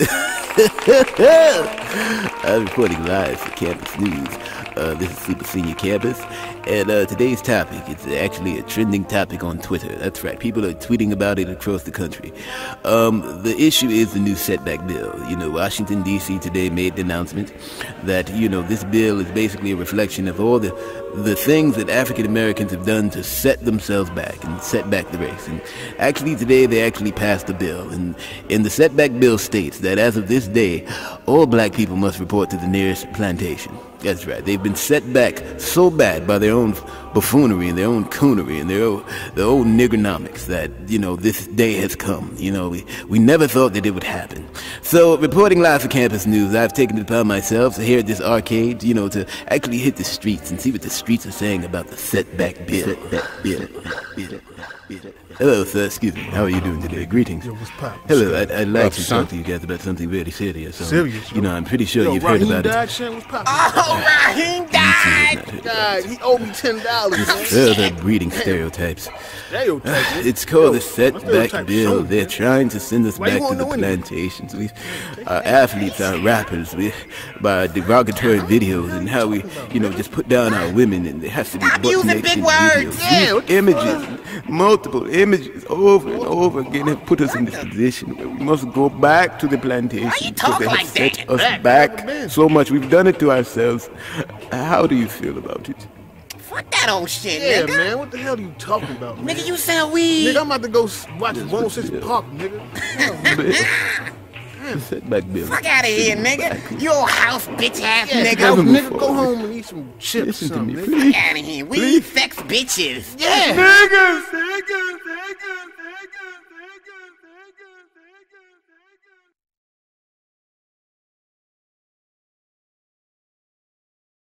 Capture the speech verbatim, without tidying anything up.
I'm reporting live for Campus News. Uh, this is Super Senior Campus, and uh, today's topic is actually a trending topic on Twitter. That's right, people are tweeting about it across the country. Um, the issue is the new setback bill. You know, Washington, D C today made the announcement that, you know, this bill is basically a reflection of all the the things that African Americans have done to set themselves back and set back the race. And actually today they actually passed the bill, and, and the setback bill states that as of this day, all black people must report to the nearest plantation. That's right, they've been set back so bad by their own buffoonery and their own coonery and their own, their own niggernomics that, you know, this day has come. You know, we, we never thought that it would happen. So, reporting live for Campus News, I've taken it upon myself to here at this arcade, you know, to actually hit the streets and see what the streets are saying about the setback bill. Setback bill. Hello, sir. Excuse me. How are you doing today? Greetings. Yo, what's poppin'? Hello. I'd, I'd like What's to son? talk to you guys about something very serious. So, Serious? You know, I'm pretty sure Yo, you've Raheem heard about died, it. Shan, what's poppin'? Oh, Raheem died! God, he owed me ten dollars, man. Further breeding stereotypes. Stereotype, man. It's called Yo, the setback stereotype bill. show, They're man. trying to send us Why you back to wanna the know anything? plantations. We, our athletes, our rappers, we, by derogatory videos and how we, you know, just put down our women, and it has to be Stop butt using naked big videos. words. These Yeah, what the images, multiple images, over and over again, have put us in this position where we must go back to the plantation. Why you because talk they have like set that? us Back, back man. so much. We've done it to ourselves. How do you feel about it? Fuck that old shit, Yeah, nigga. man, what the hell are you talking about, man? Nigga, you sell weed. Nigga, I'm about to go s- watch one oh six Park, nigga. Setback bill. Fuck out of here, nigga. You old house bitch ass Yeah, nigga. go, Never move nigga, go forward. home and eat some chips or Listen to something, me, nigga. please. Fuck out of here. We Please. sex bitches. Yeah. Niggas, niggas.